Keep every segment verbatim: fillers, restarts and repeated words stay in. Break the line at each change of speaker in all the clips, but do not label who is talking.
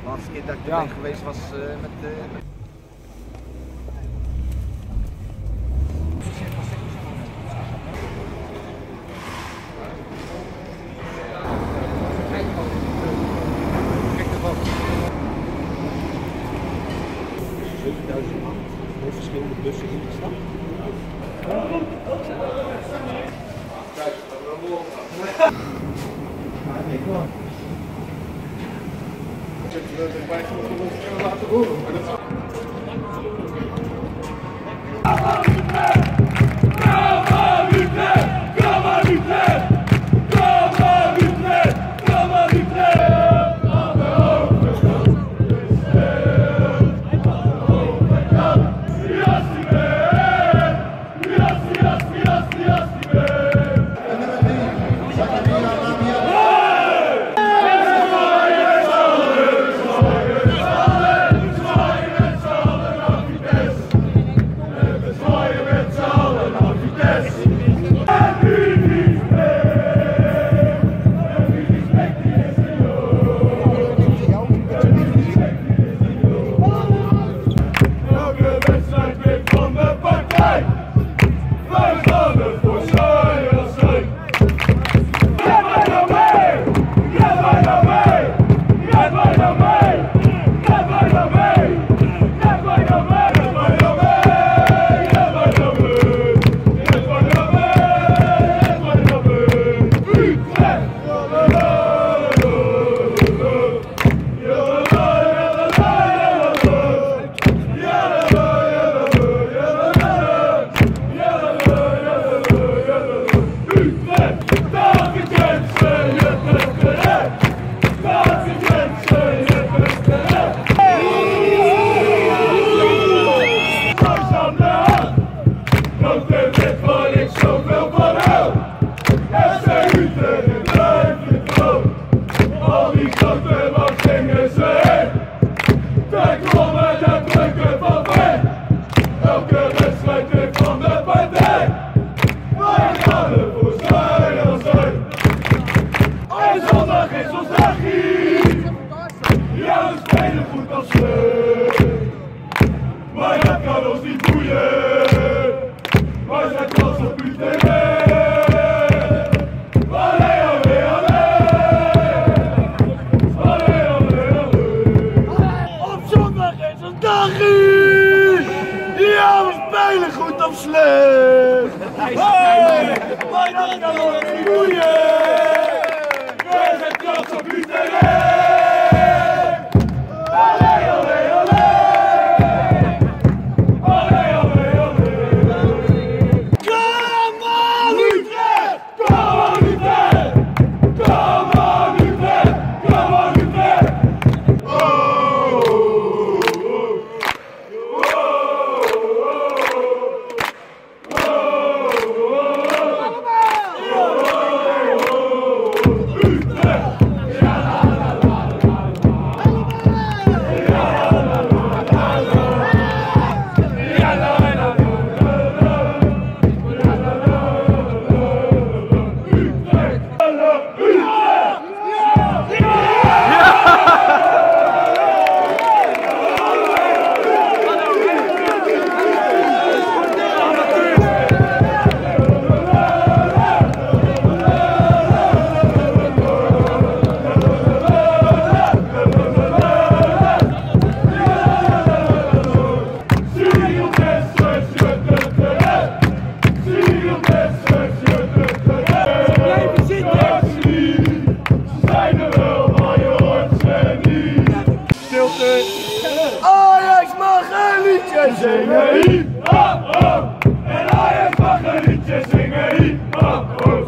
laatste keer dat ik erbij geweest was uh, met... Uh, met... zevenduizend man met verschillende bussen ingestapt. Kijk, dat is laten horen. Maar dat kan ons niet boeien. Wij zijn trots op U T V. Allee, allee, allee. Allee, allee, allee. Op zondag is een dagie. Ja, we spelen goed op slecht. Hey, maar dat kan ons niet boeien. Wij zijn trots op U T V. Ajax mag een liedje zingen, hip hop ho. En Ajax mag een liedje zingen, hip hop ho.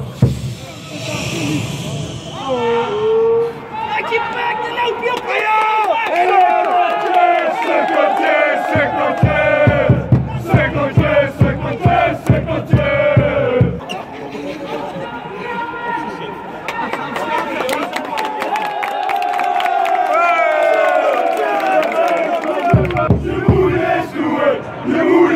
Maak je bek, dan loop je op je
Secondje, secondje, secondje, secondje, secondje. Je moet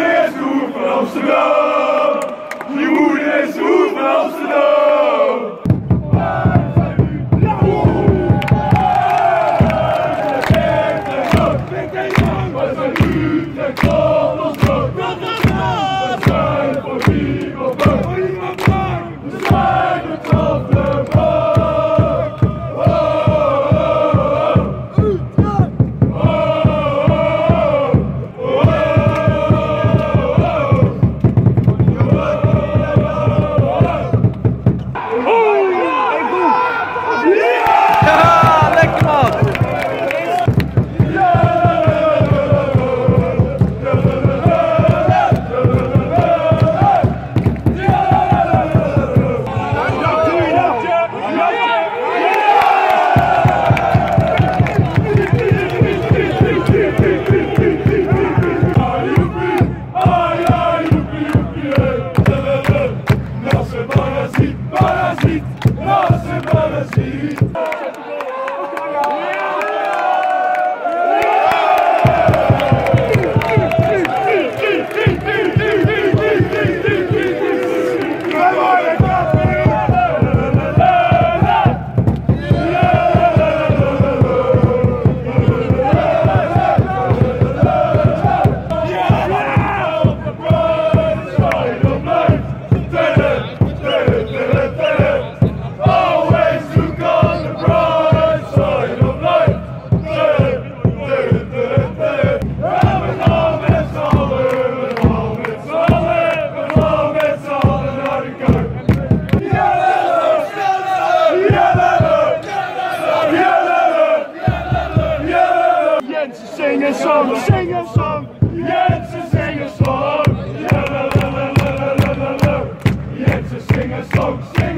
song, zing een song. Jensen, zing een song. Ja, la, la, la, la, la, la, la. Jensen, zing een song, zing